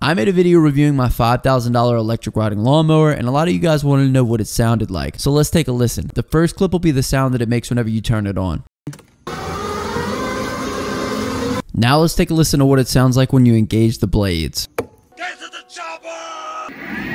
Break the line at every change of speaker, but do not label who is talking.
I made a video reviewing my $5,000 electric riding lawnmower, and a lot of you guys wanted to know what it sounded like. So let's take a listen. The first clip will be the sound that it makes whenever you turn it on. Now let's take a listen to what it sounds like when you engage the blades.
Get to the chopper!